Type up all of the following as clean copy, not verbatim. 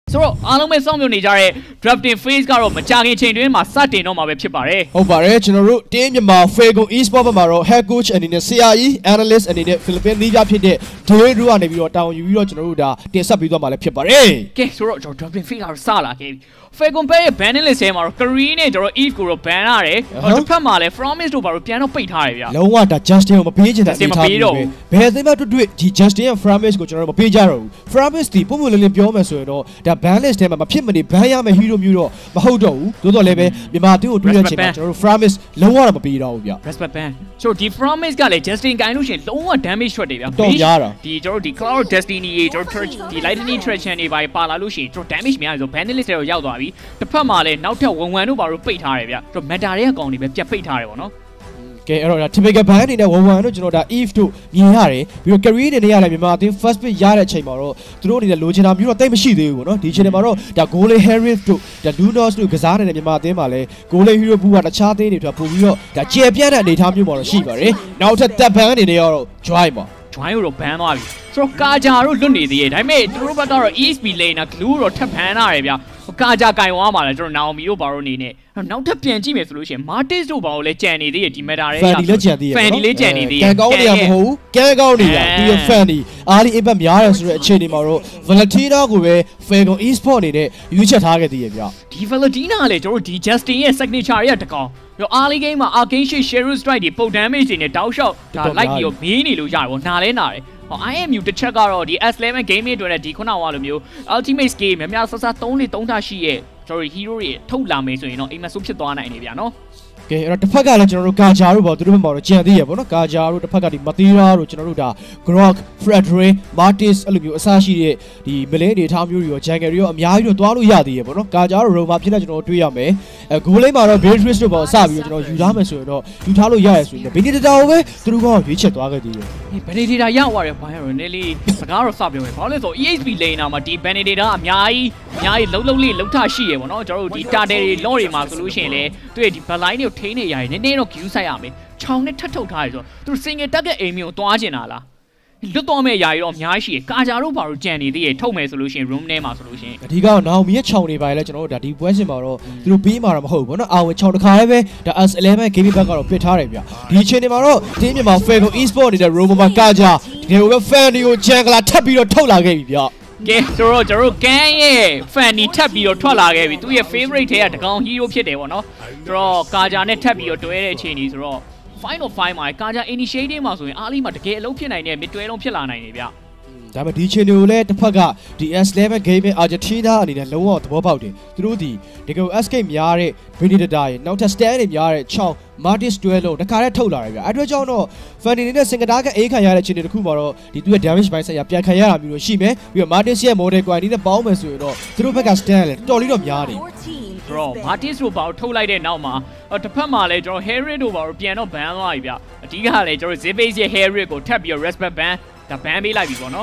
ဆိုတော့အားလုံးပဲစောင့်မျှော်နေကြတဲ့ drafting phase ကတော့မကြာခင်ချိန်တွင်းမှာစတင်တော့မှာပဲဖြစ်ပါတယ်ဟုတ်ပါတယ်ကျွန်တော်တို့တင်းမြန်မာ Falcon Esports ဘက်မှာတော့ head coach အနေနဲ့ CRE analyst အနေနဲ့ Philippine နီးပြဖြစ်တဲ့ Dwayne တို့ကနေပြီးတော့တာဝန်ယူပြီးတော့ကျွန်တော်တို့ဒါတင်ဆက်ပေးသွားမှာလည်းဖြစ်ပါတယ်ကဲဆိုတော့ကျွန်တော် drafting phase ကတော့စလာခဲ့ပြီ Falcon ရဲ့ ban list ထဲမှာတော့ Korea နဲ့ကျွန်တော် Eve ကိုတော့ ban ရတယ်တစ်ဖက်မှာလည်း Promise တို့ဘာလို့ပြန်တော့ပိတ်ထားတယ်ဗျာလုံးဝဒါ Justin ကိုမပေးချင်တဲ့အနေထားမျိုးပဲဘယ်အသင်းမှတွေ့ဒီ Justin ရဲ့ Promise ကိုကျွန်တော်တို့မပေးကြတော့ဘူး Promise ဒီပုံမှန်လေးပြောမယ်ဆိုရင်တော့ဒါ ban list ထဲမှာမဖြစ်မနေ ban ရမယ့် hero မျိုးတော့မဟုတ်တော့ဘူးသို့တော်လည်းပဲမြန်မာအသင်းကိုတွေ့ရချိန်မှာကျွန်တော်တို့ Promise လုံးဝတော့မပေးတော့ဘူးဗျ Respect ban ဆိုဒီ Promise ကလည်း Justin ကိုင်လို့ရှိရင်လုံးဝ damage ထွက်တယ်ဗျာတော့ရတာဒီကျွန်တော်ဒီ Cloud Destiny ရေကျွန်တော်ဒီ Lightning Traction တွေပါလာလို့ရှိရင်ကျွန်တော် damage များဆို ban list ထဲကိုရောက်သွားပြီတစ်ဖက်မှာလည်းနောက်ထပ်ဝန်တို့ဘာလို့ပိတ်ထားတယ်ဗျကျွန်တော် matter ရဲ့အကောင်တွေပဲပြတ်ပိတ်ထားတယ်ပေါ့နော်ကဲအဲ့တော့ဒါ typical ban အနေနဲ့ဝန်တို့ကျွန်တော်ဒါ Eve တို့မြင်ရတယ်ပြီးတော့ career အနေနဲ့ရတယ်မြန်မာအသင်း first pick ရတဲ့အချိန်မှာတော့သူတို့အနေနဲ့လိုချင်တာမျိုးတော့တိတ်မရှိသေးဘူးပေါ့နော်ဒီအချိန်မှာတော့ဒါ goalie Harris တို့ဒါ Lunos တို့ကစားနေတဲ့မြန်မာအသင်းမှာလည်း goalie hero ဘူးကတခြားအသင်းတွေထပ်ပို့ပြီးတော့ဒါကျေပြန့်တဲ့အနေအထားမျိုးမှာတော့ရှိပါတယ်နောက်ထပ် that ban အနေနဲ့ကတော့ join ပါ join ကိုတော့ ban သွားပြီဆိုတော့ကာဂျာတို့လွတ်နေသေးတယ်ဒါပေမဲ့သူတို့ဘက်ကတော့ ESP lane နဲ့ glue တော့ထပ် ban ရတယ်ဗျကာဂျာကင်ဝါမှာလည်းကျွန်တော်နာအိုမီတို့ဘာလို့နေနဲ့နောက်ထပ်ပြန်ကြည့်မယ်ဆိုလို့ရှိရင် Martis တို့ဘာလို့လဲကြံနေသေးရဲ့ဒီ meta တွေက Fanny လည်းကြံသေးရဲ့ Fanny လေးကြံနေသေးရဲ့ကန်ကောင်းနေရမဟုတ်ဘူးကန်ကောင်းနေတာပြီးတော့ Fanny အားလေး impact များတယ်ဆိုတဲ့အခြေအနေမှာတော့ Valentina ကိုပဲ Falcon Esports အနေနဲ့ရွေးချက်ထားခဲ့သေးရဲ့ဗျဒီ Valentina ကလည်းကျွန်တော်ဒီ Justin ရဲ့ signature ရဲ့တကောင်ရောအားလေးဂိမ်းမှာ Arcane Share Strike တွေပုံ damage တွေနဲ့တောက်လျှောက်ဒါ like ပြီးတော့မေးနေလို့ရတယ်ပေါ့နားလဲနားတယ်IMU တစ်ချက်ကတော့ဒီ S11 game တွေအတွက်ဒီခုနကလိုမျိုး ultimate skill များများဆဆ3 ထားရှိရဲ့ကျွန်တော် hero တွေထုတ်လာမယ်ဆိုရင်တော့အိမ်မဆိုးဖြစ်သွားနိုင်နေဗျာနော်ကဲအဲ့တော့တစ်ဖက်ကလည်းကျွန်တော်တို့ကာဂျာတို့ပေါ့သူတို့ဘက်မှာတော့ကြံသေးရပေါ့နော်ကာဂျာတို့တစ်ဖက်ကဒီမသီရာတို့ကျွန်တော်တို့ဒါ Grok Frederick Martis အဲ့လိုမျိုးအစားရှိတဲ့ဒီမလင်းတွေထားမျိုးတွေရောဂျန်ဂယ်တွေရောအများကြီးတော့သွားလို့ရသေးရပေါ့နော်ကာဂျာတို့ရိုမာဖြစ်တဲ့ကျွန်တော်တို့တွေ့ရမယ်ဂိုးလိမ့်မှာတော့ Beatrice တို့ပေါ့စပြီးတော့ကျွန်တော်ယူထားမယ်ဆိုရင်တော့ယူထားလို့ရရဆိုရင် Benedetta ကိုပဲသူတို့ကရွေးချက်သွားခဲ့သေးတယ် Benedetta ရောက်သွားတယ်ဘာရောနည်းလေးစကားတော့စပြောမယ်ဘာလို့လဲဆို ESP laner မှာဒီ Benedetta အများကြီးလုံးလေးလုံးထရှိရပေါ့နော်ကျွန်တော်တို့ဒီ target တွေ law တွေမှာဆိုလို့ရှိရင်လည်းသူရဲ့ဒီ backline တွေကိုထိန်းနေရတယ်နည်းနည်းတော့ queue ဆိုင်ရမယ်ချောင်းနဲ့ထပ်ထုတ်ထားရဆိုသူ single target aim ကိုတွားကျင်တာလားလွတ်တော်မဲ့ယာရီတော့အများကြီးရှိတယ်ကာဂျာတို့ဘာလို့ကြံနေသေးရထုတ်မယ်ဆိုလို့ရှိရင် room ထဲမှာဆိုလို့ရှိရင်အဓိကတော့နောင်မီရဲ့ခြောင်တွေပါလဲကျွန်တော်တို့ဒါဒီပွဲစဉ်မှာတော့သူတို့ပေးမှာတော့မဟုတ်ဘူးเนาะအာဝင်ခြောင်တစ်ခါလေးပဲဒါ S11 gaming back ကတော့ပစ်ထားတယ်ဗျဒီအချိန်တွေမှာတော့တင်းမြန်မာ Falcon Esports နေတဲ့ Roma မှာကာဂျာဒီလိုပဲ Fanny ကိုဂျန်ဂလာထပ်ပြီးတော့ထုတ်လာခဲ့ပြီဗျကဲဆိုတော့ကျွန်တော်ကန်ရဲ့ Fanny ထပ်ပြီးတော့ထွက်လာခဲ့ပြီသူရဲ့ favorite ထဲကတကောင် hero ဖြစ်တယ်ပေါ့နော်ဆိုတော့ကာဂျာနဲ့ထပ်ပြီးတော့တွဲတဲ့အချိန်ကြီးဆိုတော့final 5မှာကာဂျာ initiative မှာဆိုရင်အားလေးမှာတကယ်အလုံးဖြစ်နိုင်တဲ့ mid တွဲလုံးဖြစ်လာနိုင်တယ်ဗျဒါပေမဲ့ဒီချိန်တွေကိုလည်းတစ်ဖက်ကဒီ S11 gaming Argentina အနေနဲ့လုံးဝသဘောပေါက်တယ်သူတို့ဒီတကယ် escape များတဲ့ Benedetta ရဲ့နောက်ထပ် stand တွေများတဲ့6 Martis တွဲလုံးတခါတည်းထုတ်လာတယ်ဗျအဲ့အတွက်ကြောင့်တော့ Fanny နဲ့ single target အေးခံရတဲ့ချိန်တွေတစ်ခုမှာတော့ဒီသူရဲ့ damage ပိုင်းဆိုင်ရာပြန်ခံရတာမျိုးလို့ရှိမယ်ပြီးတော့ Martis ရဲ့ model quality နဲ့ပေါင်းမယ်ဆိုရင်တော့သူတို့ဘက်က stand လည်းတော်လေးတော့များတယ် bro Martis တို့ဘာလို့ထုတ်လိုက်တဲ့နောက်မှာတစ်ဖက်မှာလည်းကျွန်တော် Harry တို့ဘာလို့ပြန်တော့ ban သွားပြီဗျအဓိကလည်းကျွန်တော် Zipbase ရဲ့ Harry ကိုထပ်ပြီးတော့ respect ban ဒါ ban ပေးလိုက်ပြီပေါ့နော်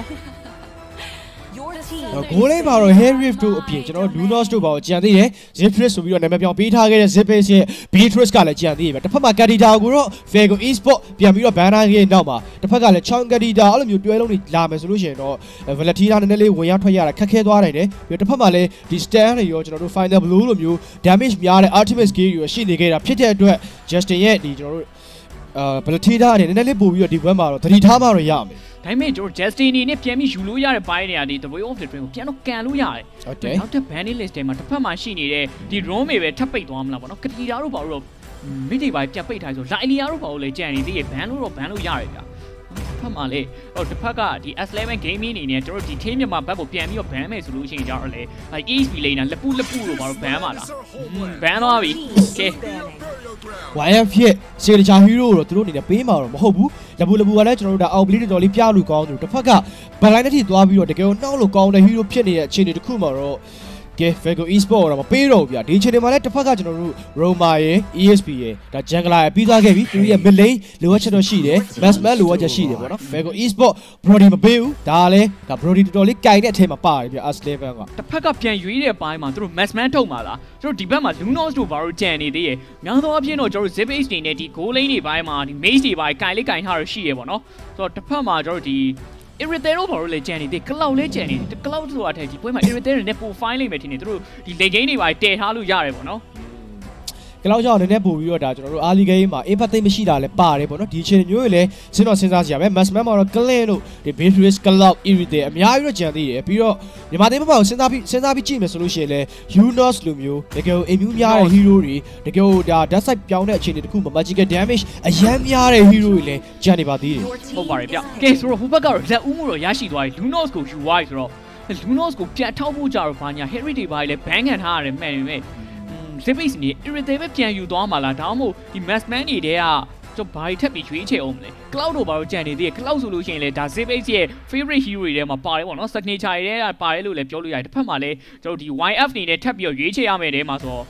ဂိုးလေးပါတော့ Harry တို့အပြင်ကျွန်တော် Lunos တို့ပါတော့ကြံသေးတယ် Zipris ဆိုပြီးတော့နာမည်ပြောင်းပေးထားခဲ့တဲ့ Zipbase ရဲ့ Beatrice ကလည်းကြံသေးတယ်တစ်ဖက်မှာ Candida ကိုတော့ Falcon Esports ပြန်ပြီးတော့ ban ထားခဲ့တဲ့နောက်မှာတစ်ဖက်ကလည်း Chong Candida အဲ့လိုမျိုးတွဲလုံးတွေလာမယ်ဆိုလို့ရှိရင်တော့ Valentina နည်းနည်းလေးဝင်ရောက်ထွက်ရတာခက်ခဲသွားနိုင်တယ်ပြီးတော့တစ်ဖက်မှာလည်းဒီ stand တွေရောကျွန်တော်တို့ Final Blue လိုမျိုး damage များတဲ့ ultimate skill တွေရှိနေခဲ့တာဖြစ်တဲ့အတွက် Justin ရဲ့ဒီကျွန်တော်တို့Valentina အနေနဲ့နည်းနည်းလေးပို့ပြီးတော့ဒီဘက်မှာတော့သတိထားမှတော့ရမယ်ဒါပေမဲ့ကျွန်တော် Destiny နဲ့ပြန်ပြီးယူလို့ရတဲ့ပိုင်းတွေကဒီ The Way of the Dream ကိုပြန်တော့ကန်လို့ရတယ်ဟုတ်တယ်နောက်ထပ် banning list ထဲမှာတစ်ဖက်မှာရှိနေတဲ့ဒီ roam တွေပဲထပ်ပိတ်သွားမလားပေါ့နော်ကတိတာတို့ဘာလို့မိတွေပိုင်းပြန်ပိတ်ထားဆို Lailia တို့ဘာလို့လဲကြံနေသေးရဲ့ ban လို့တော့ ban လို့ရတယ်ဗျာဖက်မှာလေတစ်ဖက်ကဒီ S11 gaming အနေနဲ့တို့ဒီ team မြန်မာဘက်ကိုပြန်ပြီးတော့ ban မယ်ဆိုလို့ရှိရင်ကြောက်လေ ESP lane လက်ပူလို့ဘာလို့ ban မှာလား ban သွားပြီကဲ YF ရဲ့ signature hero တော့သူတို့အနေနဲ့ပေးမှာတော့မဟုတ်ဘူးလက်ပူကလည်းကျွန်တော်တို့ဒါ outplay တော်တော်လေးပြလို့ကောင်းတယ်တစ်ဖက်က backline တစ်ထိသွားပြီးတော့တကယ်နှောက်လို့ကောင်းတဲ့ hero ဖြစ်နေတဲ့အခြေအနေတစ်ခုမှာတော့ကဲ Falcon Esports တော့မပေးတော့ဘူးဗျာဒီအချိန်တွေမှာလည်းတစ်ဖက်ကကျွန်တော်တို့ Roma ရဲ့ ESP ရဲ့ဒါ Jungler ရဲ့ပြီးသွားခဲ့ပြီသူရဲ့ mid lane လိုအပ်ချက်တော့ရှိတယ် Massman လိုအပ်ချက်ရှိတယ်ပေါ့နော် Falcon Esports Brody မပေးဘူးဒါလည်းဒါ Brody တော်တော်လေးကြိုင်တဲ့အထက်မှာပါတယ်ဗျာ S11 ကတစ်ဖက်ကပြန်ရွေးတဲ့ပိုင်းမှာသူတို့ Massman ထုတ်မှာလားသူတို့ဒီဘက်မှာ Lunos တို့ဘာလို့ကြံနေသေးရဲ့များသောအားဖြင့်တော့ကျွန်တော်တို့ Zipbase တွေနဲ့ဒီ goal lane တွေပိုင်းမှာဒီ maze တွေပိုင်းကြိုင်လေးကြိုင်ထားရရှိရပေါ့နော်ဆိုတော့တစ်ဖက်မှာကျွန်တော်တို့ဒီ irritator ဘာလို့လဲကြံနေတယ် cloud လဲကြံနေတယ် cloud ဆိုတာထဲဒီပွဲမှာ irritator နဲ့ပို fine လိမ့်မယ်ထင်တယ်သူတို့ဒီ late game တွေပါတည်ထားလို့ရတယ်ပေါ့နော်ကလောက်ကြောင့်လည်းပို့ပြီးတော့ဒါကျွန်တော်တို့ early game မှာ impact သိမရှိတာလည်းပါတယ်ပေါ့နော်ဒီအချိန်မျိုးတွေလည်းစဉ်းစားကြရမယ် mass man မှာတော့ clean တို့ဒီ beatrice cloud irritate အများကြီးတော့ကြံသေးတယ်ပြီးတော့မြန်မာသိမ်းမပေါ့စဉ်းစားပြီးကြည့်မယ်ဆိုလို့ရှိရင်လည်း unos လိုမျိုးတကယ်အမျိုးများတဲ့ hero တွေတကယ်ဒါ dark side ပြောင်းတဲ့အခြေအနေတစ်ခုမှာ magical damage အရန်များတဲ့ hero တွေလည်းကြံနေပါသေးတယ်ဟုတ်ပါတယ်ဗျကဲဆိုတော့ဟိုဘက်ကတော့လက်ဦးမှုတော့ရရှိသွားပြီ lunos ကိုယူသွားပြီဆိုတော့ lunos ကိုပြန်ထောက်ဖို့ကြတော့ဘာညာ harry တွေပါလေဘန်းကန်ထားရတယ်မှန်ပေမဲ့Zipace နေ irritator ပဲပြန်ယူသွားမှာလားဒါမှမဟုတ်ဒီ mass man တွေတဲကကျွန်တော်ဘာတွေထပ်ပြီးရွေးချယ်အောင်မလဲ cloud တို့ဘာလို့ကြံနေသေးတယ် cloud ဆိုလို့ရှိရင်လည်းဒါ Zipace ရဲ့ favorite hero တွေထဲမှာပါတယ်ပေါ့နော် signature တွေထဲကပါတယ်လို့လည်းပြောလို့ရတယ်တစ်ဖက်မှာလည်းကျွန်တော်ဒီ YF နေနဲ့ထပ်ပြီးရွေးချယ်ရမယ်တဲမှာဆိုတော့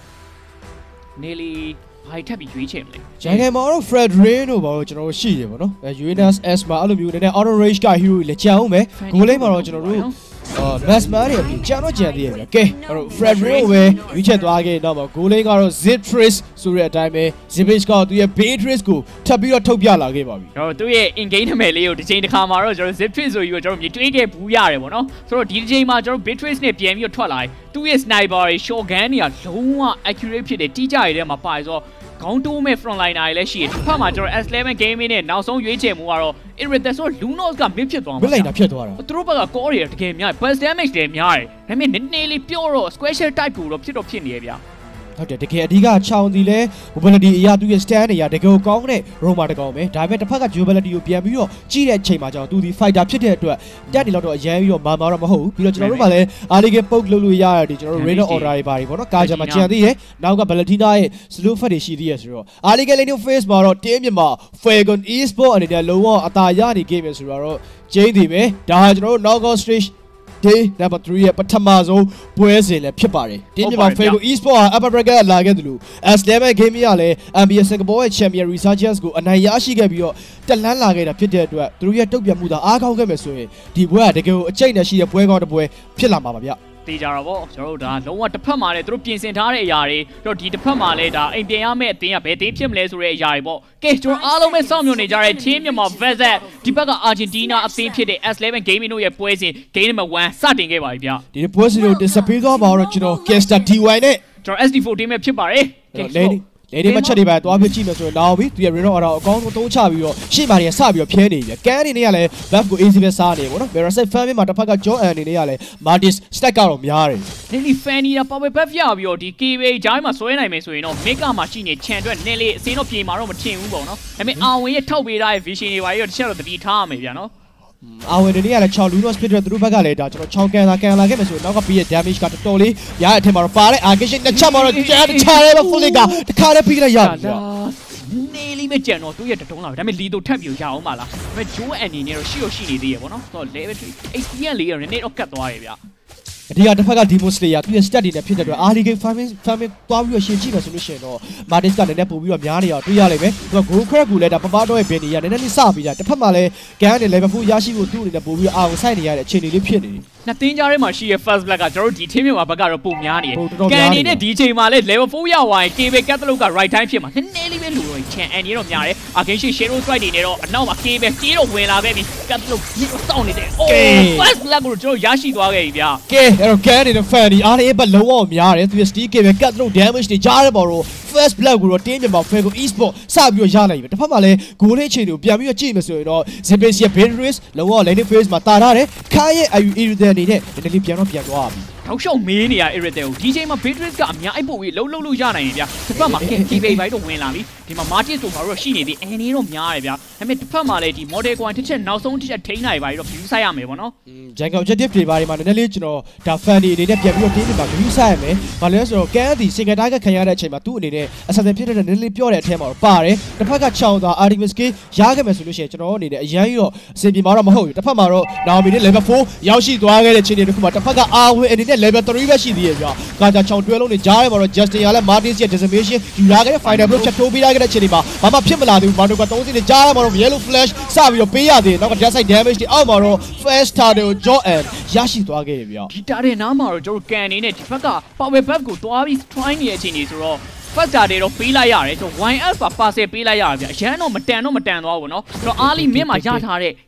nearly ဘာထပ်ပြီးရွေးချယ်မလဲဂျန်ကန်မှာတော့ Fred Rain တို့ဘာလို့ကျွန်တော်ရှိတယ်ပေါ့နော် Uranus S မှာအဲ့လိုမျိုးနည်းနည်း auto rage က hero တွေလည်းကြံအောင်မယ် goal line မှာတော့ကျွန်တော်တို့mass man တွေကြံတော့ကြံသေးရဲ့ဗျကဲအဲ့တော့ Fred Rain ကိုပဲရွေးချက်သွားခဲ့တော့မှာ goal line ကတော့ Zipace ဆိုတဲ့အတိုင်းပဲ Zipace ကသူရဲ့ Beatrice ကိုထပ်ပြီးတော့ထုတ်ပြလာခဲ့ပါပြီကျွန်တော်သူ့ရဲ့ in game နာမည်လေးကိုတစ်ချိန်တစ်ခါမှာတော့ကျွန်တော် Zipace ဆိုပြီးတော့ကျွန်တော်မြင်တွေ့ခဲ့ဘူးရတယ်ပေါ့နော်ဆိုတော့ဒီတစ်ချိန်မှာကျွန်တော် Beatrice နဲ့ပြန်ပြီးတော့ထွက်လာတယ်သူ့ရဲ့ sniper တွေ shotgun တွေကလုံးဝ accurate ဖြစ်တယ်တိကျရတဲ့မှာပါဆိုတော့ခေါင်းတိုးမဲ့ front liner တွေလည်းရှိတယ်တစ်ဖက်မှာကျွန်တော် S11 gaming နဲ့နောက်ဆုံးရွေးချယ်မှုကတော့ irritator ဆို lunos က mid ဖြစ်သွားမှာ mid liner ဖြစ်သွားတာသူတို့ဘက်က core တွေတကယ်များ burst damage တွေများတယ်ဒါပေမဲ့နည်းနည်းလေးပြောတော့ square type ကိုတော့ဖြစ်နေရဗျာဟုတ်တယ်တကယ်အဓိကချောင်းဒီလဲ mobility အရာသူရဲ့ stand တွေရတကယ်ကောင်းတဲ့ roamer တကောင်ပဲဒါပေမဲ့တစ်ဖက်က durability ကိုပြန်ပြီးတော့ကြီးတဲ့အချိန်မှာကျတော့သူဒီ fighter ဖြစ်တဲ့အတွက်တက်နေတော့အရန်ပြီးတော့မာတော့မဟုတ်ဘူးပြီးတော့ကျွန်တော်တို့ကလည်း early game poke လုပ်လို့ရရတယ်ကျွန်တော်တို့ radar order တွေပါတယ်ပေါ့နော်ကာဂျာမှာကြံသေးတယ်နောက်က Valentina ရဲ့ slow fat တွေရှိသေးရဆိုတော့ early game lane phase မှာတော့တင်းမြမှာ FalconEsports အနေနဲ့လုံးဝအသာရနေ game ဆိုတော့ကျင်းသေးပဲဒါကကျွန်တော်တို့ knockout stage day number 3ရဲ့ပထမဆုံးပွဲစဉ်လည်းဖြစ်ပါတယ်တင်းမြမှာ FalconEsports ဟာ upper bracket လာခဲ့တယ်လို့ S11 game ရလည်း MBS Singapore ရဲ့ champion resurgence ကိုအနိုင်ရရှိခဲ့ပြီးတော့တက်လန်းလာခဲ့တာဖြစ်တဲ့အတွက်သူတို့ရဲ့တုတ်ပြန်မှုသာအားကောင်းခဲ့မယ်ဆိုရင်ဒီပွဲကတကယ်ကိုအကျိတ်နဲ့ရှိတဲ့ပွဲကောင်းတစ်ပွဲဖြစ်လာမှာပါဗျတေးကြတော့ဗောကျွန်တော်တို့ဒါလုံးဝတစ်ဖက်မှာလည်းသူတို့ပြင်ဆင်ထားတဲ့အရာတွေတော့ဒီတစ်ဖက်မှာလည်းဒါအိမ်ပြင်ရမယ့်အသင်းကဘယ်အသင်းဖြစ်မလဲဆိုတဲ့အရာတွေဗောကဲကျွန်တော်အားလုံးပဲစောင့်မျှော်နေကြတဲ့ချင်းမြန်မာ Vezet ဒီဘက်က Argentina အသင်းဖြစ်တဲ့ S11 gaming တို့ရဲ့ပွဲစဉ် game number 1စတင်ခဲ့ပါပြီဗျဒီပွဲစဉ်ကိုတင်ဆက်ပေးသွားပါတော့ကျွန်တော် Caster DY နဲ့ကျွန်တော် SD14 मेंဖြစ်ပါတယ်လေဒီမချက်တွေပဲတွားပြကြည့်မယ်ဆိုရင်နောက်ပြီသူရဲ့ Reno အကောင်းဆုံးသုံးချပြီးတော့ရှေ့မှာနေစပြီးတော့ဖြဲနေပြီကန်အနေနဲ့ကလည်း buff ကို easy ပဲစားနေပေါ့နော် Versailles fan မှာတစ်ဖက်က John အနေနဲ့ကလည်း Martis stack ကတော့များတယ် Lily Fanny က power buff ရပြီးတော့ဒီ KB ဂျိုင်းမှာဆွဲနိုင်မယ်ဆိုရင်တော့ Mega မှာရှိနေခြံအတွက်နည်းလေးအစင်းတော့ပြေမှာတော့မထင်ဘူးပေါ့နော်ဒါပေမဲ့အာဝင်ရဲ့ထောက်ပေးထားတဲ့ vision တွေပါရောတစ်ချက်တော့တတိထားရမယ်ဗျာနော်အာဝင်တွေကလည်း6 lunos ဖြစ်တဲ့သူတို့ဘက်ကလည်းဒါကျွန်တော်6ကန်လာခဲ့မယ်ဆိုရင်နောက်ကပြီးရဲ့ damage ကတော်တော်လေးရတဲ့အထက်မှာတော့ပါတဲ့ arcation တစ်ချက်မှာတော့ကြားတစ်ချားလေးပဲ full ကတခါလေးပြီးလိုက်ရပြီနေလေးမဲ့ကြံတော့သူ့ရဲ့တုံးလာပဲဒါပေမဲ့လီတိုထပ်ပြီးရအောင်ပါလားဒါပေမဲ့ Joe အနေနဲ့တော့ရှိနေသေးရပေါ့နော်ဆိုတော့ level 3 HPN လေးရောနည်းနည်းတော့ကတ်သွားတယ်ဗျာအဓိကတစ်ဖက်က Demo Slayer သူရဲ့ stat တွေနဲ့ဖြစ်တဲ့အတွက် early game farming သွားပြီးတော့ရှင်းကြည့်မယ်ဆိုလို့ရှိရင်တော့ Martis ကလည်းပို့ပြီးတော့များနေအောင်တွေ့ရလိမ့်မယ်သူက goal crack ကိုလည်းဒါပပတော့ရဲ့ bin တွေကနည်းနည်းလေးစပြီးတာတစ်ဖက်မှာလည်း gun နဲ့ level 4ရရှိဖို့သူ့အနေနဲ့ပို့ပြီးတော့အောင်ဆိုင်နေရတဲ့အခြေအနေလေးဖြစ်နေတယ်နှစ်သင်းကြားထဲမှာရှိရဲ့ first black ကကျွန်တော်တို့ဒီ team မြန်မာဘက်ကတော့ပုံများနေတယ်။ကန်အနေနဲ့ဒီချိန်မှာလည်း level 4ရောက်သွားရင် KB ကတ်တလို့က right time ဖြစ်မှာနည်းနည်းလေးပဲလိုတော့ချန်အန်နေတော့များတယ်။ Against Shadow Strike တွေနဲ့တော့အနောက်မှာ KB ကြီးတော့ဝင်လာခဲ့ပြီကတ်တလို့ကြီးတော့စောင့်နေတယ်။ Oh first black ကိုကျွန်တော်ရရှိသွားခဲ့ပြီဗျာ။ကဲအဲ့တော့ကန်နေတဲ့ fan ဒီအားလေးပဲလုံးဝများတယ်သူရဲ့ steel KB ကတ်တလို့ damage တွေကြားရပါတော့ first black ကိုတော့တင်းမြန်မာ FalconEsports စပြီးတော့ရလိုက်ပြီ။တစ်ဖက်မှာလည်း goal လေးအခြေအနေကိုပြန်ပြီးတော့ကြည့်မယ်ဆိုရင်တော့ Zipace ရဲ့ Beatrice လုံးဝ lane phase မှာတာထားတယ်။ခါရဲ့ IU Irritan အနေနဲ့ဒီနေ့ပြန်သွားပြီထောက်ရှောက်မေးနေရ irritate ကိုဒီချိန်မှာ Beatrice ကအများအိပ်ဖို့ပြီးလှုပ်လို့ရနိုင်တယ်ဗျာတစ်ဖက်မှာ KB ဘိုက်တော့ဝင်လာပြီဒီမှာ Martis ဆိုဘာလို့ရှိနေသေးအန်နေတော့များတယ်ဗျာဒါပေမဲ့တစ်ဖက်မှာလည်းဒီ model coin တစ်ချက်နောက်ဆုံးတစ်ချက်ထိန်းနိုင်ပါပြီးတော့ view ဆိုင်ရမယ်ပေါ့နော် Jungle objective တွေဘာတွေမှာနည်းနည်းလေးကျွန်တော်ဒါ fan တွေအနေနဲ့ပြန်ပြီးတော့တင်းနေပါ view ဆိုင်ရမယ်ဘာလဲဆိုတော့ can ဒီ single target ခံရတဲ့အချိန်မှာသူ့အနေနဲ့အဆက်အသွယ်ဖြစ်တဲ့နည်းနည်းလေးပြောတဲ့အထက်မှာပါတယ်တစ်ဖက်ကချောင်းသာ Artemis K ရခဲ့မယ်ဆိုလို့ရှိရင်ကျွန်တော်အနေနဲ့အရန်ရောအစီအပြေမှာတော့မဟုတ်ဘူးတစ်ဖက်မှာတော့ Naomi နဲ့ level 4ရောက်ရှိသွားခဲ့တဲ့ချိန်တွေတစ်ခုမှာတစ်ဖက်က Arwin အနေနဲ့ level 3ပဲရှိသေးရဲ့ဗျာကာကြချောင်းတွဲလုံးတွေကြားရဲမှာတော့ Justin ရလဲ Martis ရဲ့ decimation ယူလာခဲ့တဲ့ final blow ချက်ထိုးပေးလိုက်တဲ့ချိန်တွေမှာဘာမှဖြစ်မလာသေးဘူး Manu က3စီးနဲ့ကြားရဲမှာတော့ yellow flash စပြီးတော့ပေးရသေးတယ်နောက်က death side damage တွေအောက်မှာတော့ first target ကို Jordan ရရှိသွားခဲ့ပြီဗျာဒီတာတဲ့နားမှာတော့ကျွန်တော်ကန်အနေနဲ့ဒီဘက်က power buff ကိုတွားပြီး try နေတဲ့အချိန်တွေဆိုတော့ first target တော့ပေးလိုက်ရတယ်ဆို YF ပါ parcel ပေးလိုက်ရတယ်ဗျာအရန်တော့မတန်သွားဘူးပေါ့နော်ဆိုတော့ early mid မှာရထားတဲ့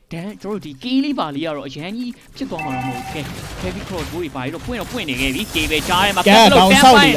Dan Jordy Kili Balia or Yanni Chitomaro, heavy cross boy by the point of winning heavy, gave a time. Get down,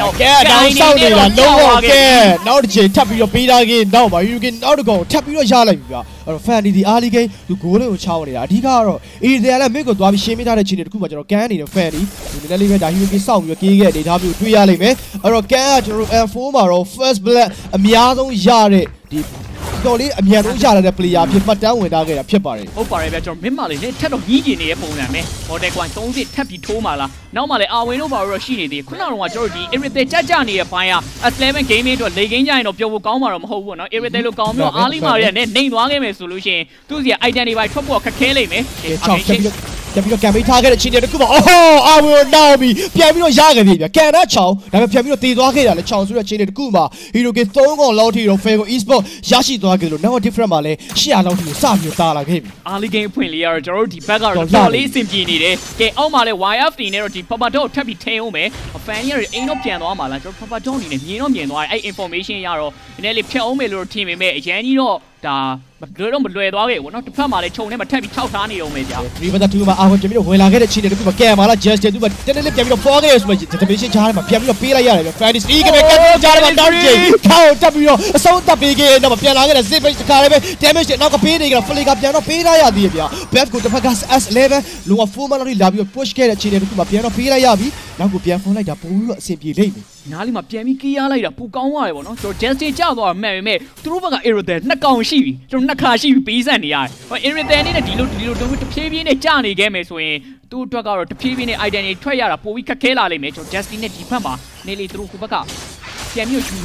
now the J tap your beat again. Now, but you can out go tap your Jala or Fanny the alligator to go to Chowley. Adigaro, if they are make a dog shaming out a chin at Kuba or Canny or Fanny, you can elevate that you can sound your king at W 3 alime or a cat or a former or first blood a miado yare. Dolly, I'm here to yell at play up, but down with a pepper. Oh, Parabetter, Mimali, Ted of Yigi near Poname, or they want to see Tappy Tomala. Normally, I will over Rashini, the Kunawa Jordi, everything Tajani, a fire, a 11 came into a legend of Joe Gomarum, who no every day look on no Ali Maria, and name one game solution to the identify trouble Kakele, Capito can target a chin at the Cuba. Oh, I will now be Piamino Yagavi, cannot chow, and Piamino Tidoke and the chance to a chin at Kuma. He will get thrown on Lottie or FalconEsports, Yashi Doggo, now different Male, she allowed to Samuel Tala game. Ali game Quinley or Jordi Bagger, Dolly Simpini, K. Omale, why after narrative Papado, Tabi Teome, a fan ain't no piano, like Papadoni, and Yino, I information Yaro, and Ellie Teome or team, Janino. But don't believe it. Not to come out, told him a tabby Tautani Omega. Even the two hour Jamil when I get a chin to a camera, just to do but then let them 4 years, but the mission time of Piano Pila, Fanny Eagle, Cow W, a sound up again, of Piano, and a zip to Caribbean, damaged and not a painting, a fully up piano Pila, Beth could have got S11, Lua Fuma, love your push get a chin to a piano Pila Yabi, now go piano like a pool, simply lady. Nalima Piamikia like a Pukan, so just a child or Mary May, Truba irritated, Nakon Shivi, from Nakashi piece and the eye. But irritated in a deal with the PV in a Johnny game is when 2 took out the PV in identity, Toyara, Puika Kela limit, or just in a Jipama, nearly through Kubaka. Okay,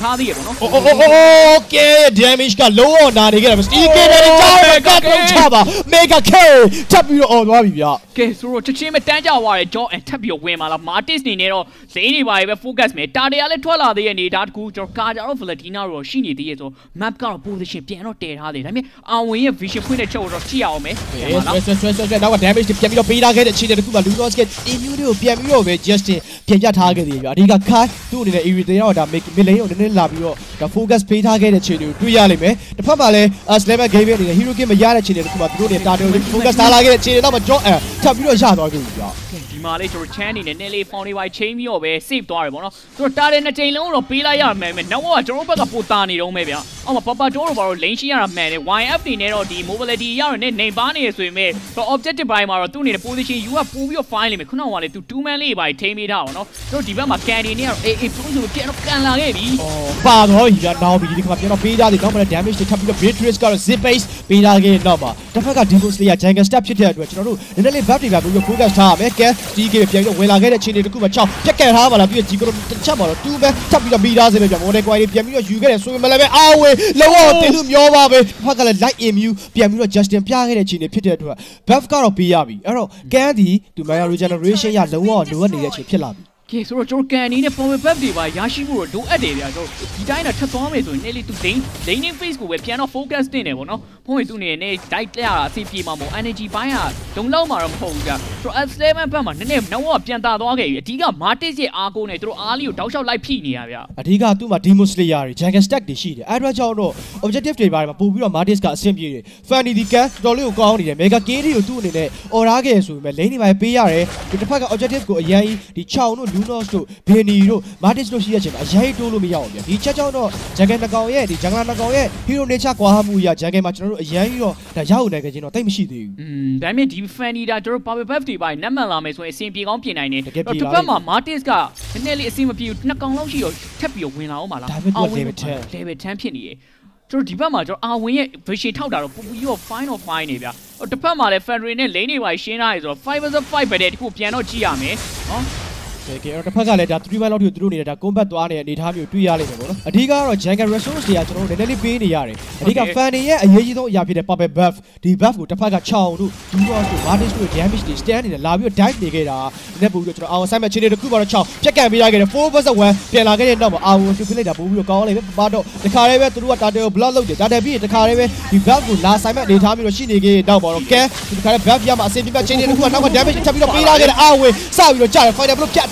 damage got low on that again. Make a K, tap you on Wavia. Okay, so Chima Tanja war a jaw and tap your way, Martis Nero, say anyway, focus me, Tadia Tola, the any that good or card of Latina or Shini Diesel, map car position piano tail. I mean, we have vision point a show of Chiaome. Now damage to Piano Pita get a cheat at Kuba Ludos get immune Piano just Pia target. I got cut, 2 in the area that make Milay or the Labio, the focus pay target at Chinu, 2 Yalime, the Pamale, as never gave it in a hero game a Yara Chin at Kuba, the focus target Chin, number John, Tabio Jado. Demolish or Channing and Nelly found white chain me away, saved Darbono. So Tarn a chain or Pila man, no one drove a putani, or maybe. I'm a Papa Doro or Lanchia man, why after Nero, the mobility yarn name Barney as we made. So objective by Maratuni, the position you have proved your finally, couldn't want it to 2 man by Tame it down. So Divama candy near a proof get of Canlagi. Oh, Father, you got now beginning of Pida, the number of damage, the capital Beatrice got a zip base, Pida again number. The fuck got Dimosly at Janga step to dead, which you know, and then battery back with your focus time, when I get a chin to Kuba Chop, check out how I feel Chico Chama, 2 back, tap your beaters in the morning, quite if you get a swim 11 hours, low, your baby, Pakala like you, Piamino Justin Piaget, Chin, Peter to her. Pavcar of Piabi, Arrow, Candy, to my regeneration, ya the one, the one that Pilabi. Okay, so can in a power birthday by Yashimu do a day. So he died at Tatome to nearly to Dane Facebook with piano focus dinner, no point to near died there, CP Mamo, energy buyer, don't know Maram Hoga. So as Lemon Pama, the name no one Pianta Doge, Tiga Martis, Argo, Netro, Ali, Tausha like Pinia. Atiga to Matimusli Yari, Jack stack the sheet. I don't know. Objective by Pubu Martis got simply. Fanny the cat, Dolly County, Mega Katie, you do it, or Agas, Lady by PR, to the Paga objective go Yai, the Chow. To Peniro, Martis no Shiachin, a Jay to me out. He Chachano, Jaganagoye, the Jaganagoye, Hero Nature Quahamuya, Jagamacho, Yayo, the Yao Negagino, time she do. Damn it, you fanny that your power birthday by Namalam when same pig on Pianine. To Pama, Martis got nearly a sim of you, Nakanoshi or Tapio win our Mala. David Tampiani. So Dipama, our way, Fishy Tauda, your final fine area. Or the Pama, Federine, Lady by Shana, or 5 as a 5 by that piano Giame. Okay, the Pagale that 3 out you drew near the combat to Annie and it have you 2 years ago. A digger or Janga resource, the Atro, the Nelly Penny Yari. A digger Fanny, a Yajido Yapi the Papa Buff, the Buff with the Paga Chow, who wants to manage to damage the stand in the lab your tank negator. Never to our Simon Chile the Kuba Chow. Check out me, I get a 4 was aware, Pianagate number. I want to play the Bubu call it, Bado, the Carrier to what they blood loaded. That be the Carrier, the Buff would last time at the time you machine again number, okay? The Carrier Buff Yama, sending back chain and who are now damaged to be the Pianagate our way. Saw your child, find a blue cat.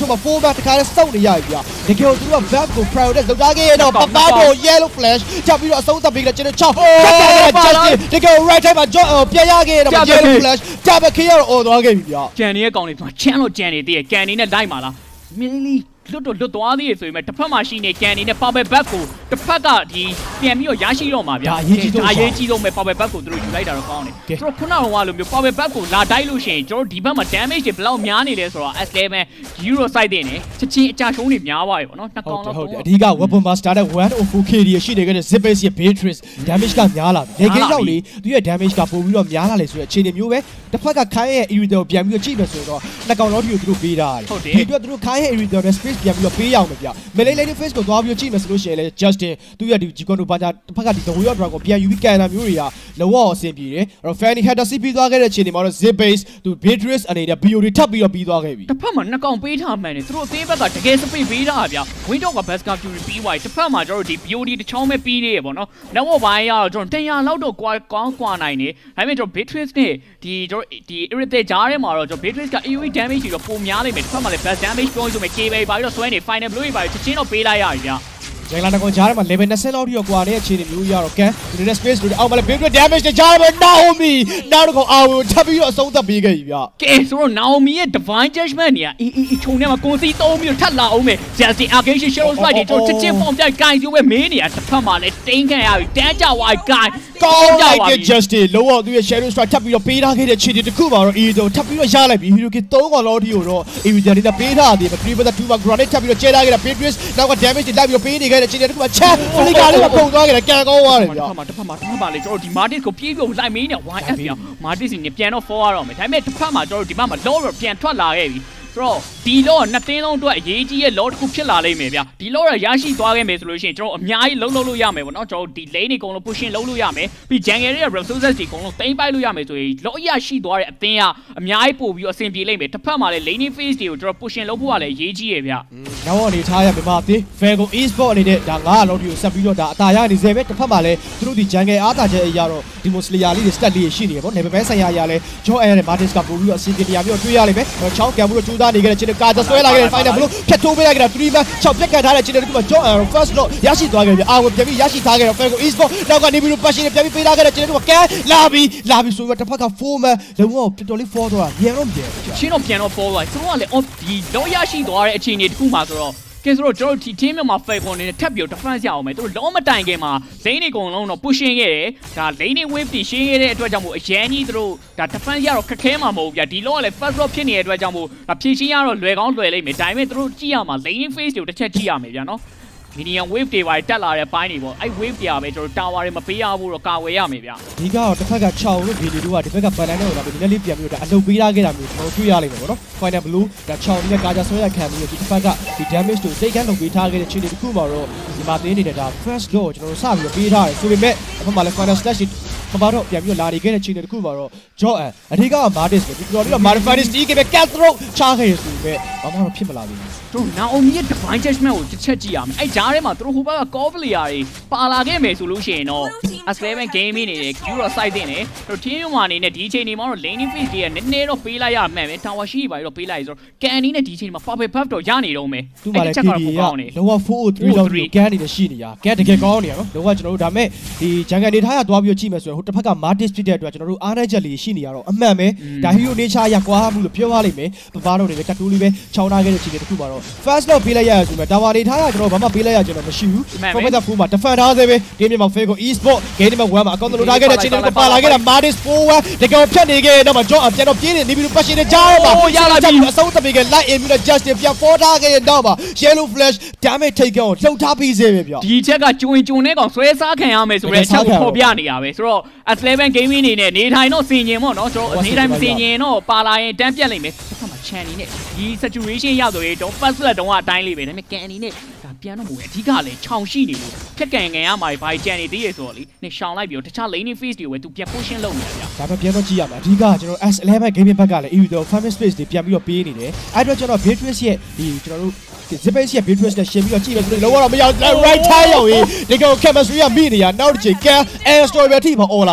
ထုတ်မှာ 4 back တခါလဲစောက်နေရပြီဗျတကယ်သူက back ကို prioritize လုပ်ထားခဲ့ရတော့ပပပေါ် yellow flash ချက်ပြီးတော့အဆုံးသတ်ပြီးတော့ကျွန်တော်6တကယ် right time မှာပြန်ရခဲ့တော့ yellow flash တပ်ပခေရတော့អော်သွားခဲ့ပြီဗျကန်နေရဲ့ကောင်လေးချမ်းလို့ကြံနေသေးတယ်ကန်နေနဲ့လိုက်ပါလားမင်းလေးလွတ်သွားသေးရဆိုရင်တစ်ဖက်မှာရှိနေကန်နေနဲ့ power back ကိုတစ်ဖက်ကဒီပြန်ပြီးတော့ရရှိတော့မှာဗျာအရေးကြီးဆုံးပဲ power back ကိုသူတို့ယူလိုက်တာတော့ကောင်းတယ်သူတို့ခုနကလိုမျိုး power back ကိုလာတိုက်လို့ရှိရင်ကျွန်တော်ဒီဘက်မှာ damage တွေဘယ်လောက်များနေလဲဆိုတော့ S11 Euro side တင်နေချက်ချင်းအကြရှုံးတွေများသွားပြီပေါ့နော်နှစ်ကောင်လောက်ဟုတ်တယ်အဓိက weapon master တဲ့ 104 KD ရှိနေခဲ့တဲ့ Zipbase ရဲ့ Beatrice damage ကများလာတယ်လေကင်းရောက်လေသူရဲ့ damage ကပိုပြီးတော့များလာလေဆိုတဲ့အခြေအနေမျိုးပဲတစ်ဖက်ကခိုင်းရဲ့ Irida ကိုပြန်ပြီးတော့ကြည့်မယ်ဆိုတော့နှစ်ကောင်လောက်ထိကိုသူတို့ပေးထားတယ်ဒီအတွက်သူတို့ခိုင်းရဲ့ Irida နဲ့ space ပြန်ပြီးတော့ပေးရအောင်ဗျMelee lady face ကိုသွားပြီးကြည့်မယ်ဆိုလို့ရှိရင်လည်း Justin သူ့ရဲ့ဒီ G1 တို့ဘာသာတစ်ဖက်ကဒီ The Warrior Dragon ကိုပြန်ယူပြီးကန်တာမျိုးတွေကလောကအဆင်ပြေတယ်အဲ့တော့ Fanny Hatter စီးပြီးသွားခဲ့တဲ့အချိန်တွေမှာတော့ Zipbase သူ Beatrice အနေနဲ့ BOD ထပ်ပြီးတော့ပြီးသွားခဲ့ပြီတစ်ဖက်မှာနှစ်ကောင်ပေးထားမှန်တယ်သူတို့အသေးဘက်ကတကယ်စပိတ်ပေးထားတာဗျ Window က Best Cup Fury ပြီးသွားပြီတစ်ဖက်မှာကျွန်တော်တို့ဒီ BOD တစ်ချောင်းပဲပြီးနေရပေါ့နော်နောက်ဘပိုင်းကတော့ကျွန်တော်100လောက်တော့ကွာနိုင်တယ်ဒါပေမဲ့ကျွန်တော် Beatrice နဲ့ဒီကျွန်တော်ဒီ Irritate ကြားထဲမှာတော့ကျွန်တော် Beatrice က AoE damage တွေတော့ပုံများလိမ့်မယ်တစ်ဖက်မှာလည်း Best Damage ပြောဆိုမယ် KB ပါပြီးတော့ဆွဲနေ Final Blue ပါပြီးချင်းတော့ပေးလိုက်ရပြီဗျဂျန်လာတကွန်ကြားထဲမှာ level 20လောက်ထိတော့ကွာတဲ့အခြေအနေမျိုးရတော့ကန်ဒီနေ့ space တွေအောက်မှာလည်း big damage တွေကြားမှာ Naomi နောက်တော့အောင်ထပ်ပြီးတော့အဆုံးသတ်ပေးခဲ့ပြီဗျကဲဆိုတော့ Naomi ရဲ့ divine judgment နေအချုံထဲမှာကွန်စီ3ပြီးတော့ထပ်လာအောင်မယ် Justin Arcade Shadow Slide တွေတို့ချစ်ပုံပြိုင်ကိုင်ဆိုပဲမင်းနေရတစ်ဖက်မှာလည်းတင်းခံရပြီတန်းကြဝိုင်ကိုင်ကောင်းလိုက်တဲ့ Justin လောကသူရဲ့ Shadow Strike ထပ်ပြီးတော့ပေးထားခဲ့တဲ့ခြေတွေတစ်ခုမှာတော့ Edo ထပ်ပြီးတော့ရလိုက်ပြီ Hero Kid 3កောင်လောက်ထိကိုတော့ Edo နဲ့ပေးထားတယ် 3 but 2 grenade ထပ်ပြီးတော့ကျဲထားခဲ့တဲ့ Beatrice နောက်က damage တွေလိုက်ပြီးတော့ပေးနေခဲ့တဲ့ခြေတွေတစ်ခုမှာချက်ဖလီကာလေးကပုံသွားခဲ့တယ်ကန်ကောင်းသွားတယ်ဗျာတစ်ဖက်မှာလေကျွန်တော်ဒီ Martis ကိုပြေးပြီးလိုက်မင်းနဲ့ YF ဗျာ Martis နေပြန်တော့ forward တော့မယ်ဒါပေမဲ့တစ်ဖက်မှာကျွန်တော်ဒီဘက်မှာ low ပြန်ထွက်လာခဲ့ပြီဆိုတော့ဒီလောကနှစ်တင်းလုံးအတွက်အရေးကြီးရဲ့လောတစ်ခုဖြစ်လာလိမ့်မယ်ဗျာဒီလောကရရှိသွားခဲ့မယ်ဆိုလို့ရှိရင်ကျွန်တော်အများကြီးလုံးလို့ရမယ်ပေါ့နော်ကျွန်တော်ဒီ lane တွေအကုန်လုံး pushing လုံးလို့ရမယ်ပြီး jungle ရဲ့ resources တွေအကုန်လုံးတင်ပိုက်လို့ရမယ်ဆိုရင်လောရရှိသွားတဲ့အသင်းကအများကြီးပို့ပြီးအဆင်ပြေလိမ့်မယ်တစ်ဖက်မှာလည်း lane phase တွေကိုကျွန်တော် pushing လုပ်ဖို့ကလည်းအရေးကြီးရဲ့ဗျာနောက်အနေထားရမြန်မာအသင်း FalconEsports အနေနဲ့ဒါ9လောက်ထိကိုဆက်ပြီးတော့ဒါအသာရနေစေပဲတစ်ဖက်မှာလည်းသူတို့ဒီ jungle အားသာချက်အရာတော့ဒီမိုစလီယာလေးတွေ stat လေးရှိနေတယ်ပေါ့နယ်ပယ်ပဲဆိုင်ရာအရာလဲ John Air နဲ့ Martis ကပို့ပြီးတော့အစီအစဉ်တရားပြီးတော့တွေ့ရလိမ့်မယ်ချောင်းကန်မှုတော့ကြိုးစားနေကြတဲ့ချင်းကာဆွဲလာခဲ့တဲ့ final blow ဖြတ်ထိုးပေးလိုက်ကြတာ3 back 6ပြက်ကန်ထားတဲ့ချင်းတွေက John Air first lot ရရှိသွားခဲ့ပြီအာဝင်ပြန်ပြီးရရှိထားခဲ့တော့ FalconEsports နောက်ကနေပြီးတော့ passion ပြန်ပြီးပေးထားခဲ့တဲ့ချင်းတွေကကန်လာပြီးဆိုတော့တစ်ဖက်က4 man လုံးဝတော်တော်လေး fall သွားတာပြန်တော့ပြန်ချင်းတော့ပြန်တော့ fall သွားသူတို့ကလည်းဒီလောရရှိသွားတဲ့အခြေအနေတစ်ခုမှဆိုတော့ကဲဆိုတော့ကျွန်တော်ဒီ team မှာ Falcon နဲ့ထပ်ပြီး defense ရအောင်မယ်သူတို့လုံးမတိုင်ခင်မှာ lane တွေအကုန်လုံးတော့ pushing ခဲ့တယ်ဒါ lane wave တွေရှင်းခဲ့တဲ့အတွက်ကြောင့်မို့အရန်ကြီးသူတို့ဒါ defense ရတော့ခက်ခဲမှာမဟုတ်ဘူးဗျာဒီလောကလည်း first drop ဖြစ်နေတဲ့အတွက်ကြောင့်မို့ဖြည့်ရှင်းရတော့လွယ်ကောင်းလွယ်လိမ့်မယ်ဒါပေမဲ့သူတို့ကြည့်ရမှာ lane phase တွေကိုတစ်ချက်ကြည့်ရမယ်ဗျာနော်Minion wave တွေပါတက်လာတဲ့ပိုင်းတွေပေါ့အဲ့ wave တွေကပဲကျွန်တော် tower တွေမပေးရဘူးတော့ကာဝယ်ရမယ်ဗျဒီကတော့တစ်ဖက်က6လို့ဗီဒီတို့ကဒီဘက်က balance နဲ့ဟိုဒါပဲဒီနေ့လေးပြန်ပြီးတော့အလုပ်ပေးထားခဲ့တာမျိုးကျွန်တော်တွေ့ရလိမ့်မယ်ပေါ့နော် final blue ဒါ6နဲ့ကာကြဆွဲရခံပြီးဒီတစ်ဖက်ကဒီ damage ကိုစိတ်ကန်းလုပ်ပေးထားခဲ့တဲ့ခြေတွေတစ်ခုမှာတော့ဒီမှာသေးနေတဲ့ဒါ first law ကျွန်တော်စပြီးပေးထားတယ်ဆိုပေမဲ့အဖက်မှာလည်း final slash မပါတော့ပြန်ပြီးလာနေခဲ့တဲ့ခြေတွေတစ်ခုမှာတော့ John အဓိက Martis ပဲဒီတော်တော် Martis တီးခဲ့ပဲ cat throw ချခဲ့ရဆိုပေမဲ့ဘာမှတော့ဖြစ်မလာဘူးတို့ Naomi ရဲ့ divine judgment ကိုတစ်ချက်ကြည့်ရမယ်အဲ့ကြားထဲမှာတို့ဟိုဘက်က call player တွေပါလာခဲ့မယ်ဆိုလို့ရှိရင်တော့ S11 gaming နေတယ် Euro site တင်တယ်တို့ team မှာအနေနဲ့ဒီအချိန်ဒီမှာတော့ laning phase တွေကနည်းနည်းတော့ပေးလိုက်ရမှန်ပဲ tower ရှိပါတော့ပေးလိုက်ဆိုတော့ Kenny နဲ့ဒီအချိန်မှာ power buff တော့ရနေတော့မယ်အဲ့ဒီချက်ကတော့ကောင်းတယ်လောက403လောက် Kenny နဲ့ရှိနေရ Kenny တကယ်ကောင်းနေရနော်လောကကျွန်တော်တို့ဒါမဲ့ဒီ jungle နေထားရသွားပြီးကြည့်မယ်ဆိုရင်ဟိုတစ်ဖက်က Martis ဖြစ်တဲ့အတွက်ကျွန်တော်တို့အားနိုင်ချက်လေးရှိနေရတော့အမှန်ပဲဒါ hero nature ရကွာမှုလို့ပြောရလိမ့်မယ်ပပတော့နေပဲကတူးလေးပဲချောင်းထားခဲ့တဲ့ခြေတွေတစ်ခုမှာတော့ first lot ပေးလိုက်ရဆိုမဲ့ tower နေထားရကျွန်တော်ဘာမှပေးလိုက်ရကျွန်တော်မရှိဘူး Professor Fu မှာ defend ထားသေးပဲဒီနေ့မှာ FalconEsports game မှာ1မှာအကောင့်လို့ထားခဲ့တဲ့ခြေတွေပါလာခဲ့တာ Martis 4-1တကယ်ဖြတ်နေခဲ့တော့မှ John ပြန်တော့ပြေးနေပြီး passion နဲ့ကြားတော့မှရလာပြီအဆုံးတပေးခဲ့ light in ပြီးတော့ Justin ပြန်ပေါ်ထားခဲ့တော့မှ yellow flash damage ထိတ်ကောင်လှုပ်ထားပြီးစေပဲဗျဒီချက်ကကျွန်းနဲ့ကောင်ဆွဲစားခံရမယ်ဆိုတဲ့အချက်ကိုပေါ်ပြနေရပဲဆိုတော့ S11 gaming အနေနဲ့နေထိုင်တော့စင်ကျင်ပေါ့နော်ကျွန်တော်နေထိုင်မစင်ကျင်တော့ပါလာရင်တန်းပြက်လိမ့်မယ်တစ်ခါမှ channel နဲ့ဒီ saturation ရောက်တော့တော့ first flat တုန်းကအတိုင်းလေးပဲဒါပေမဲ့ Kenny နဲ့ဒါပြန်တော့မဟုတ်ဘူးအဓိကလည်းခြောင်ရှိနေလို့ဖြက်ကန်ရမှာဘာကြံနေသေးရဆိုတော့လေနေရှောင်လိုက်ပြီးတော့တခြား laning phase တွေပဲသူပြန် pushing လုပ်နေတာဗျဒါပဲပြန်တော့ကြည့်ရမှာအဓိကကျွန်တော် S11 gaming ဘက်ကလည်း EU တော့ farming space တွေပြန်ပြီးတော့ပေးနေတယ်အဲ့တော့ကျွန်တော် Beatrice ရဲ့ဒီကျွန်တော်တို့ Zipbase ရဲ့ Beatrice နဲ့ရှင်းပြီးတော့ကြည့်မယ်ဆိုတော့လောကတော့မရောက် right time ရောက်ရင်ဒီကောင် chemistry ကမိနေရနောက်တစ်ချိန် Air story ပဲထိမှာអော်လာခဲ့ပြီတော့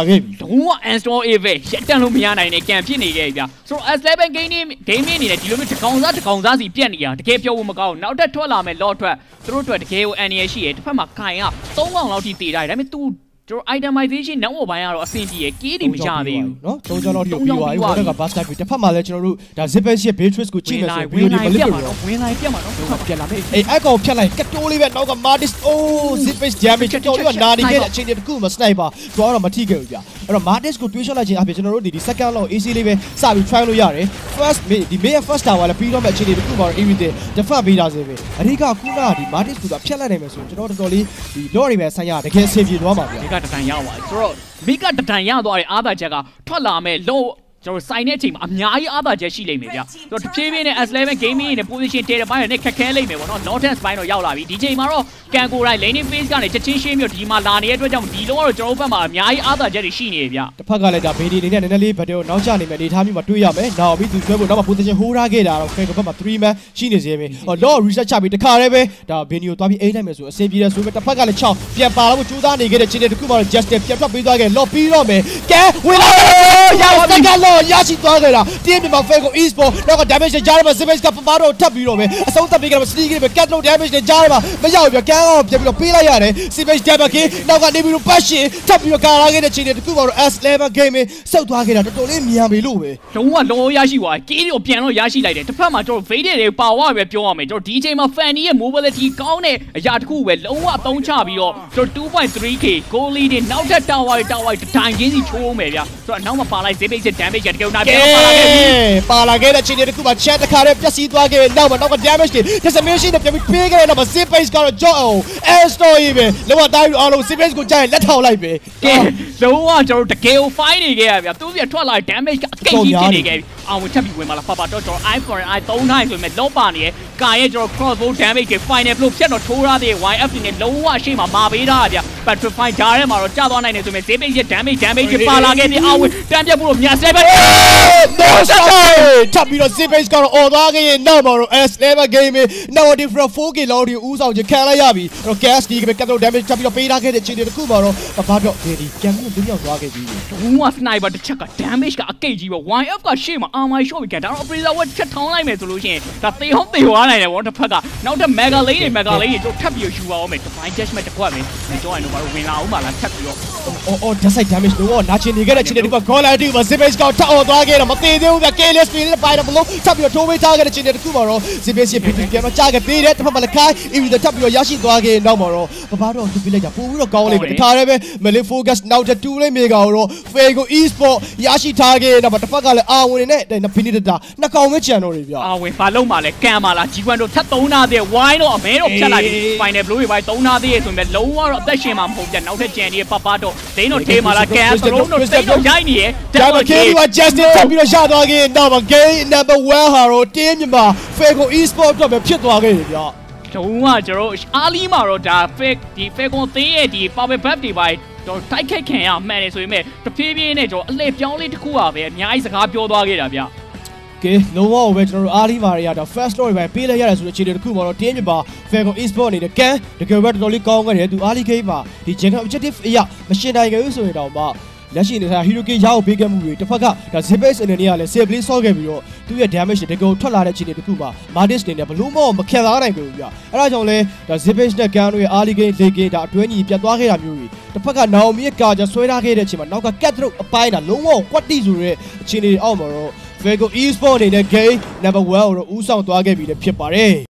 လုံးဝ install event ရက်တန်လို့မရနိုင်တဲ့ကံဖြစ်နေခဲ့ဗျာဆိုတော့ S11 game နေတယ်ဒီလိုမျိုးတကောင်စားစီပြက်နေတာတကယ်ပြောဖို့မကောင်းနောက်ထပ်ထွက်လာမယ် lot ထွက်သူတို့အတွက်တကယ်ကို NR ရှိတယ်တစ်ဖက်မှာခိုင်က3កောင်လောက်ထိတည်ထားတယ်ဒါပေမဲ့ तू ကျွန်တော် itemization နောက်ဘပိုင်းကတော့အဆင်ပြေရကေးတွေမကြသေးဘူးเนาะ3ကြောင်းလောက်ထိပြီးသွားပြီဟိုက basket ပြီးတစ်ဖက်မှာလည်းကျွန်တော်တို့ဒါ zipper ရဲ့ Beatrice ကိုကြည့်မယ်ဆိုဗီဒီယိုတွေမလစ်ဘူးဝင်လာပြတ်မှာเนาะပြန်လာမယ်အေးအကောင်ဖြတ်လိုက်ကတိုးလေးပဲနောက်က Martis အိုး zipper damage တော်လေးကနာနေခဲ့တဲ့အချိန်တခုမှ sniper တော့မထိခဲ့ဘူးဗျအဲ့တော့ Martis ကိုတွေးရှော့လိုက်ခြင်းအပြင်ကျွန်တော်တို့ဒီ second လောက် AC လေးပဲစပြီး try လို့ရတယ် first ဒီ main first tower လည်းပြီးတော့မဲ့အချိန်တခုမှတော့ everything တစ်ဖက်ပေးတာစေပဲအဓိကခုနကဒီ Martis ကိုဖြတ်လိုက်နိုင်မယ်ဆိုကျွန်တော်တော်တော်လေးဒီ lot တွေပဲဆိုင်ရတကယ်အဆင်ပြေသွားမှာဗျဒီကတန်ရောက်ပါဆိုတော့မိကတန်ရသွားတဲ့အားသာချက်ကထွက်လာမဲ့လို့ကျွန်တော်စိုင်းတဲ့အချိန်မှာအများကြီးအားသာချက်ရှိလိမ့်မယ်ဗျာဆိုတော့တဖြည်းဖြည်းနဲ့ S11 gaming နဲ့ position တဲတဲ့ပိုင်းနဲ့ခက်ခဲလိမ့်မယ်ပေါ့နော် northern spine တော့ရောက်လာပြီဒီချိန်မှာတော့ကန်ကိုတိုင်း laning phase ကနေချက်ချင်းရှင်းပြီးဒီမှာလာနေတဲ့အတွက်ကြောင့်ဒီလုံးကတော့ကျွန်တော်တို့ဘက်မှာအများကြီးအားသာချက်တွေရှိနေပြီဗျာတစ်ဖက်ကလည်းဒါဘေဒီအနေနဲ့နည်းနည်းလေးဘတ်တွေကိုနောက်ကျနေမယ်အနေထားမျိုးမှာတွေးရမယ်နောက်ပြီးသူဆွဲဖို့နောက်မှာ position hold ထားခဲ့တာတော့ဖဲကဘက်မှာ3 man ရှိနေစေပဲလော reset ချပြီးတခါတည်းပဲဒါဘေနီကိုသွားပြီးအိတ်လိုက်မယ်ဆိုအဆင်ပြေတယ်ဆိုပေမဲ့တစ်ဖက်ကလည်း6ပြန်ပါလာဖို့ကြိုးစားနေခဲ့တဲ့ချိန်တခုမှတော့ justice ပြန်ထွက်ပေးသွားခဲ့လောပြီးတော့မယ်ကဲဝင်လာရပါစကလောရရှိသွားခဲ့တင်းမြန်မာ Falcon Esports တော့ damage ကြားရမှာ space ကပမာတော့ထပ်ပြီးတော့ပဲအဆုံးသတ်ပေးကြမှာ sneak နဲ့ cat load damage နဲ့ကြားရမှာမရောက်ဘူးကန်းအောင်ပြန်ပြီးတော့ပေးလိုက်ရတယ် space damage နောက်ကနေပြီးတော့ passion ထပ်ပြီးတော့ကာလာခဲ့တဲ့ချိန်တွေတခုမှတော့ S11 gaming စောက်သွားခဲ့တာတော်တော်လေးမြန်ပြီလို့ပဲလုံးဝရရှိသွားကေးတွေကိုပြန်တော့ရရှိလိုက်တယ်တစ်ဖက်မှာကျွန်တော် Vader တွေပါဝါပဲပြောရမယ်ကျွန်တော်ဒီချိန်မှာ Fanny ရဲ့ mobility ကောင်းတဲ့အရာတစ်ခုပဲလုံးဝအသုံးချပြီးတော့ကျွန်တော် 2.3k goal lead တွေနောက်ထပ် tower တွေတိုင်းချင်းစီချိုးမယ်ဗျာဆိုတော့နောက်မှာပါလိုက် space damage တကယ်နာပြန်ပါလာခဲ့တဲ့ချိန်တွေတခုမှ chat တခါတည်းပျက်စီးသွားခဲ့နောက်မှာနောက်က damage တွေ decimation တွေပြန်ပြီးပေးခဲ့တဲ့နောက်မှာ space ကတော့ joy air story ပဲလောကတိုင်းအားလုံး space ကိုကြားရင်လက်ထောက်လိုက်ပဲကဲလုံးဝကျွန်တော်တကယ်ကို fight နေခဲ့ရဗျာသူပြထွက်လာ damage ကအကိတ်ကြီးဖြစ်နေခဲ့ပြီအောင်ဝင်ထပ်ပြီးဝင်มาလားပါတော့ကျွန်တော် eye for eye 3 time ဆိုပေမဲ့လောပါနေရဲ့ကာရဲ့ကျွန်တော် crossbow damage တွေ final blow ဖြတ်တော့ထိုးရသေး YF နဲ့လုံးဝအရှိမမာပေးထားတာဗျာ petrify ဂျားထဲမှာတော့ကျသွားနိုင်တယ်ဆိုပေမဲ့ space ရဲ့ damage တွေပါလာခဲ့ပြီးအောင်ဝင်တန်းပြတ်ဖို့တော့မြတ်7 no shot ထပ်ပြီးတော့ space ကတော့ သွားခဲ့ရင်နောက်မှာတော့ S11 gaming နောက် different 4k လောက်ဒီဦးဆောင်ချခံလိုက်ရပြီတော့ gas ဒီကပဲ capital damage ထပ်ပြီးတော့ပေးထားခဲ့တဲ့ချိန်တွေတခုမှာတော့ဘာတော့ဒီပြန်ပြီးတော့ပြောင်းသွားခဲ့ပြီဘူးက sniper တစ်ချက်က damage ကအကိတ်ကြီးပဲ YF ကရှေ့မှာ armor shot ပြီးကန်ဒါတော့ operator ဝက်ချက်ထောင်းလိုက်မယ်ဆိုလို့ရှိရင်ဒါသေဟုတ်သေသွားနိုင်တယ်ဗောတစ်ဖက်ကနောက်ထပ် mega lane တွေတို့ထပ်ပြီးယူပါအောင်မယ် divine judgment တစ်ခွက်မယ်ဒီတော့ရင်တော့ဘာလို့ဝင်လာအောင်ပါလားထပ်ပြီးတော့ damage တော့နာချင်နေခဲ့တဲ့ချိန်တွေက goal line မှာ space ကထောက်သွားခဲ့တော့မသေးသေးဘူးဗျ KLS ပြီးနေပိုင်တော့မလို့ထပ်ပြီးတော့ထိုးပေးထားခဲ့တဲ့ချိန်တွေတခုမှာတော့ space ရဲ့ beat ပြန်တော့ကြားခဲ့သေးတယ်တစ်ဖက်မှာလည်းခိုင်း even ထပ်ပြီးတော့ရရှိသွားခဲ့နောက်မှာတော့ဘာတော့သူပြလိုက်တာပို့ပြီးတော့ကောင်းလိုက်တယ်တခါတည်းပဲ melee focus နောက်ထပ်2 lane မေကတော့ Flacon Esports ရရှိထားခဲ့တော့တစ်ဖက်ကလည်းအာဝင်နေတဲ့ Benedetta နှစ်ကောင်ပဲချန်တော့တွေဗျအာဝင်ဘာလုံးမှာလဲကန်ပါလား G1 တို့ထပ်3နာသေးဝိုင်းတော့အမဲတော့ဖြတ်လိုက်ပြီ final blow တွေပိုင်း3နာသေးဆိုပေမဲ့လုံးဝတော့အသက်ရှင်မှာမဟုတ်ပြန်နောက်ထပ်ကြံနေတဲ့ပပတော့ဒိန်းတော့ထေးမှာလားကန်စလုံးတော့စိတ်တော့ရိုက်နေရဲ့ဒါပေမဲ့ KD က Justin ထပ်ပြီးတော့ရသွားခဲ့နောက်မှာ game number 1 ဟာတော့တင်းမြန်မာ Falcon Esports တော့ပဲဖြစ်သွားခဲ့ပြီဗျလုံးဝကျွန်တော်အားလီမှာတော့ဒါ Falcon သင်းရဲ့ဒီ power buff တွေပိုင်းတော့တိုက်ခိုက်ခံရမှန်တယ်ဆိုပေမဲ့တဖြည်းဖြည်းနဲ့ကျွန်တော်အလှည့်ပြောင်းလေးတစ်ခုပါပဲအများကြီးစကားပြောသွားခဲ့တာဗျကဲလုံးဝပဲကျွန်တော်တို့အားလီမာရီယာတော့ first story ပဲပေးလိုက်ရတယ်ဆိုတဲ့အခြေအနေတစ်ခုမှာတော့တင်းမြပါ Falcon Esports အနေနဲ့ကန်တကယ်ပဲတော်တော်လေးကောင်းခဲ့တယ်သူအားလီဂိမ်းမှာဒီ general objective အရာမရှင်းနိုင်ခဲ့ဘူးဆိုရင်တော့မှလက်ရှိနေတာ Hero K ရောက်ပေးခဲ့မှုတွေတစ်ဖက်ကဒါ Zipace အနေနဲ့ကလည်း save play ဆော့ခဲ့ပြီးတော့သူ့ရဲ့ damage တွေတကယ်ထွက်လာတဲ့အခြေအနေတစ်ခုမှာ Martis နေနဲ့ဘလို့မခံစားနိုင်ဘူးဗျအဲ့ဒါကြောင့်လဲဒါ Zipace နဲ့ Gun တို့ရဲ့ early game late game ဒါအတွဲညီပြတ်သွားခဲ့တာမျိုးတွေတစ်ဖက်က Naomi ရဲ့ကာကြဆွဲထားခဲ့တဲ့အချိန်မှာနောက်က Cat တို့အပိုင်းဒါလုံးဝကွက်တိဆိုတဲ့အခြေအနေအောက်မှာတော့ Falcon Esports အနေနဲ့ game number 1ကိုတော့ဦးဆောင်သွားခဲ့ပြီလည်းဖြစ်ပါတယ်